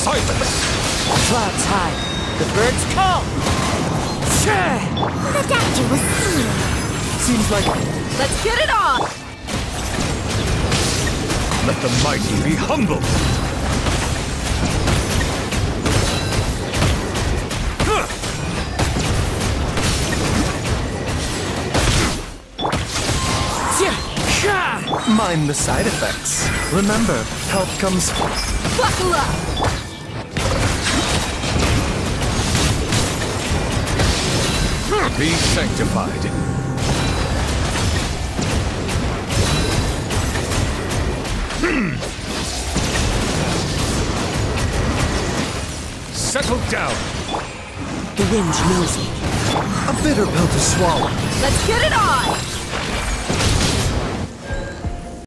silence! Clouds high, the birds come! The doctor was seeing. Seems like... Let's get it on! Let the mighty be humble! Mind the side effects. Remember, help comes... Buckle up! Be sanctified. Settle down. The wind knows me. A bitter pill to swallow. Let's get it on!